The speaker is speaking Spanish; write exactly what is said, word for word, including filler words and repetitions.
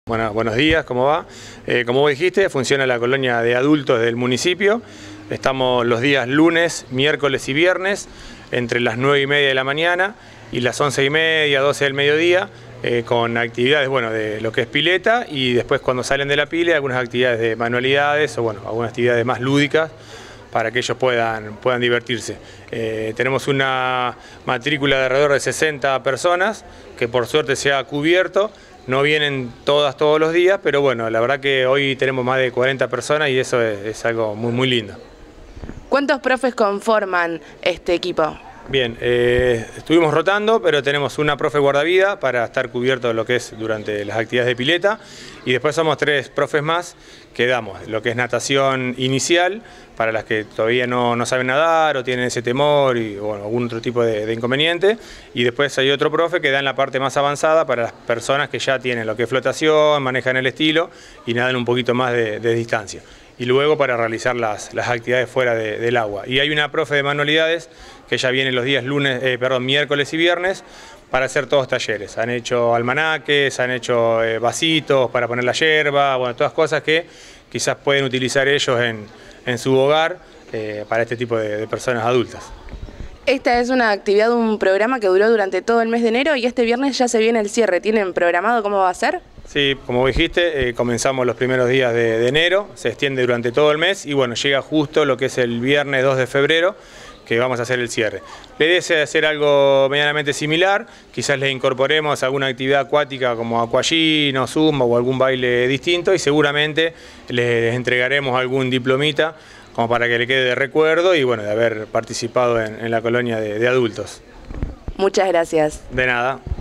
Bueno, buenos días, ¿cómo va? Eh, como vos dijiste, funciona la colonia de adultos del municipio. Estamos los días lunes, miércoles y viernes, entre las nueve y media de la mañana y las once y media, doce del mediodía, eh, con actividades, bueno, de lo que es pileta, y después cuando salen de la pila, algunas actividades de manualidades o, bueno, algunas actividades más lúdicas para que ellos puedan, puedan divertirse. Eh, tenemos una matrícula de alrededor de sesenta personas, que por suerte se ha cubierto. No vienen todas todos los días, pero bueno, la verdad que hoy tenemos más de cuarenta personas y eso es, es algo muy, muy lindo. ¿Cuántos profes conforman este equipo? Bien, eh, estuvimos rotando, pero tenemos una profe guardavida para estar cubierto de lo que es durante las actividades de pileta, y después somos tres profes más que damos lo que es natación inicial para las que todavía no, no saben nadar o tienen ese temor y bueno, algún otro tipo de, de inconveniente, y después hay otro profe que da en la parte más avanzada para las personas que ya tienen lo que es flotación, manejan el estilo y nadan un poquito más de, de distancia. Y luego para realizar las, las actividades fuera de, del agua. Y hay una profe de manualidades que ya viene los días lunes, eh, perdón, miércoles y viernes para hacer todos talleres. Han hecho almanaques, han hecho eh, vasitos para poner la yerba, bueno, todas cosas que quizás pueden utilizar ellos en, en su hogar eh, para este tipo de, de personas adultas. Esta es una actividad, un programa que duró durante todo el mes de enero y este viernes ya se viene el cierre. ¿Tienen programado cómo va a ser? Sí, como dijiste, eh, comenzamos los primeros días de, de enero, se extiende durante todo el mes y bueno, llega justo lo que es el viernes dos de febrero, que vamos a hacer el cierre. La idea es hacer algo medianamente similar, quizás le incorporemos alguna actividad acuática como aquagym o zumba o algún baile distinto y seguramente les entregaremos algún diplomita como para que le quede de recuerdo y bueno, de haber participado en, en la colonia de, de adultos. Muchas gracias. De nada.